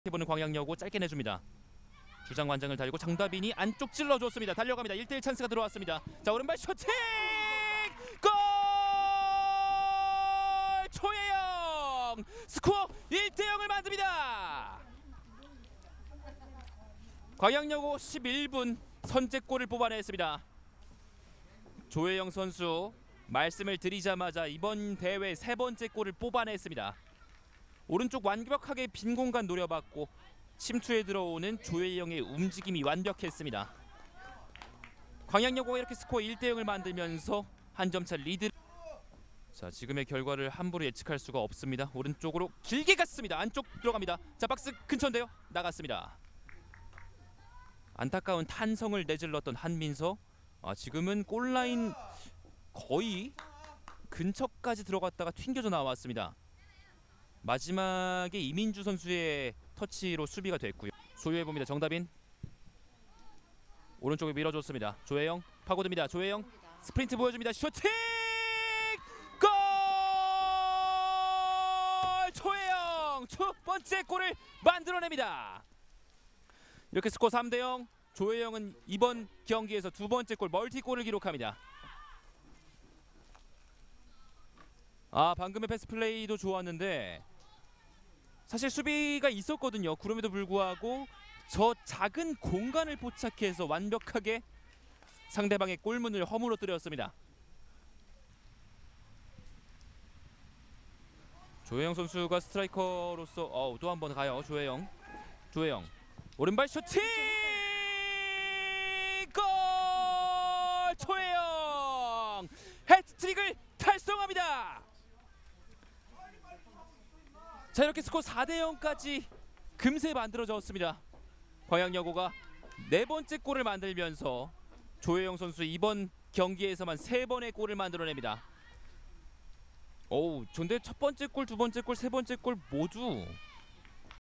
해보는 광양여고 짧게 내줍니다. 주장 완장을 달고 장다빈이 안쪽 찔러줬습니다. 달려갑니다. 1대1 찬스가 들어왔습니다. 자, 오른발 슈팅! 골! 초예영! 스코어 1대0을 만듭니다. 광양여고 11분 선제골을 뽑아냈습니다. 조혜영 선수 말씀을 드리자마자 이번 대회 세 번째 골을 뽑아냈습니다. 오른쪽 완벽하게 빈 공간 노려봤고 침투에 들어오는 조혜영의 움직임이 완벽했습니다. 광양여고가 이렇게 스코어 1대0을 만들면서 한 점차 리드. 자, 지금의 결과를 함부로 예측할 수가 없습니다. 오른쪽으로 길게 갔습니다. 안쪽 들어갑니다. 자, 박스 근처인데요. 나갔습니다. 안타까운 탄성을 내질렀던 한민서. 지금은 골라인 거의 근처까지 들어갔다가 튕겨져 나왔습니다. 마지막에 이민주 선수의 터치로 수비가 됐고요. 소유해봅니다. 정다빈 오른쪽에 밀어줬습니다. 조혜영 파고듭니다. 조혜영 스프린트 보여줍니다. 슈팅! 골! 조혜영 첫 번째 골을 만들어냅니다. 이렇게 스코어 3대0. 조혜영은 이번 경기에서 두 번째 골 멀티골을 기록합니다. 방금의 패스 플레이도 좋았는데 사실 수비가 있었거든요. 그럼에도 불구하고 저 작은 공간을 포착해서 완벽하게 상대방의 골문을 허물어뜨렸습니다. 조혜영 선수가 스트라이커로서 또 한 번 가요. 조혜영 오른발 슈팅! 골! 조혜영 해트트릭을 달성합니다. 자, 이렇게 스코어 4대0까지 금세 만들어졌습니다. 광양여고가 네 번째 골을 만들면서 조혜영 선수 이번 경기에서만 3번의 골을 만들어냅니다. 근데 첫 번째 골, 두 번째 골, 세 번째 골 모두